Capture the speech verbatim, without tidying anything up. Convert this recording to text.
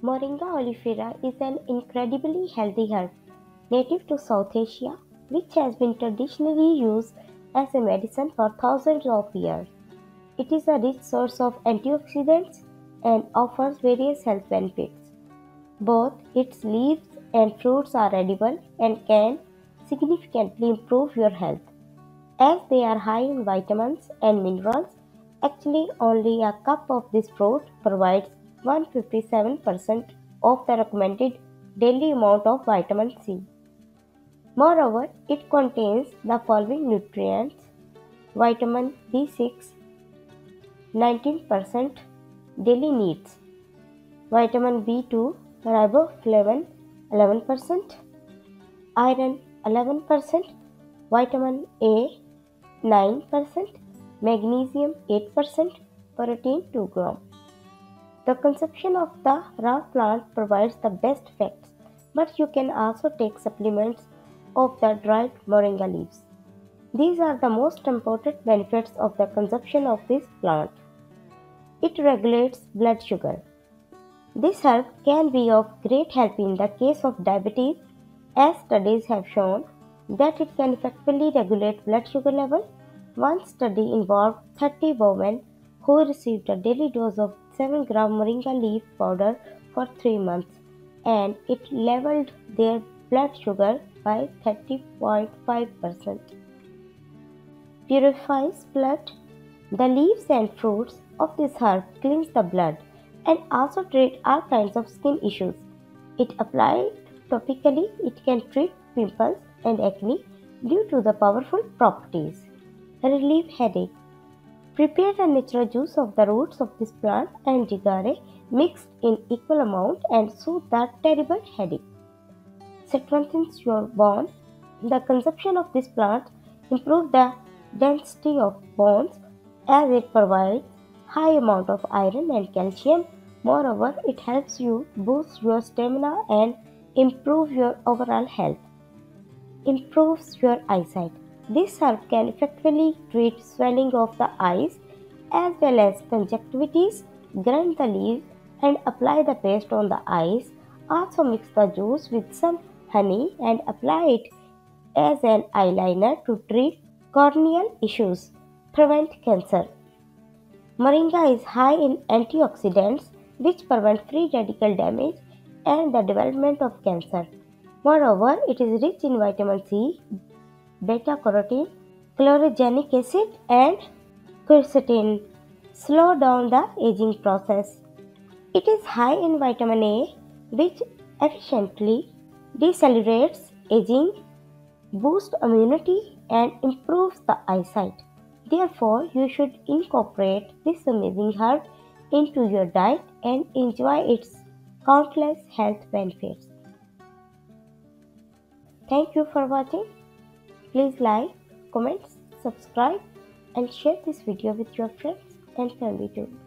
Moringa oleifera is an incredibly healthy herb native to South Asia, which has been traditionally used as a medicine for thousands of years. It is a rich source of antioxidants and offers various health benefits. Both its leaves and fruits are edible and can significantly improve your health. As they are high in vitamins and minerals, actually only a cup of this fruit provides one hundred fifty-seven percent of the recommended daily amount of vitamin C. Moreover, it contains the following nutrients: vitamin B six, nineteen percent daily needs; vitamin B two, riboflavin, eleven percent; iron, eleven percent; vitamin A, nine percent; magnesium, eight percent; protein, two grams. The consumption of the raw plant provides the best effects, but you can also take supplements of the dried moringa leaves. These are the most important benefits of the consumption of this plant. It regulates blood sugar. This herb can be of great help in the case of diabetes, as studies have shown that it can effectively regulate blood sugar level. One study involved thirty women who received a daily dose of seven grams moringa leaf powder for three months, and it leveled their blood sugar by thirty point five percent. Purifies blood. The leaves and fruits of this herb cleanse the blood and also treat all kinds of skin issues. It applied topically, it can treat pimples and acne due to the powerful properties. Relieve headache. Prepare the natural juice of the roots of this plant and jaggery mixed in equal amount and soothe the terrible headache. Strengthens your bone. The consumption of this plant improves the density of bones as it provides high amount of iron and calcium. Moreover, it helps you boost your stamina and improve your overall health. Improves your eyesight. This herb can effectively treat swelling of the eyes as well as conjunctivitis. Grind the leaves and apply the paste on the eyes. Also mix the juice with some honey and apply it as an eyeliner to treat corneal issues. Prevent cancer. Moringa is high in antioxidants which prevent free radical damage and the development of cancer. Moreover, it is rich in vitamin C, beta-carotene, chlorogenic acid, and quercetin. Slow down the aging process. It is high in vitamin A, which efficiently decelerates aging, boosts immunity, and improves the eyesight. Therefore, you should incorporate this amazing herb into your diet and enjoy its countless health benefits. Thank you for watching. Please like, comment, subscribe, and share this video with your friends and family too.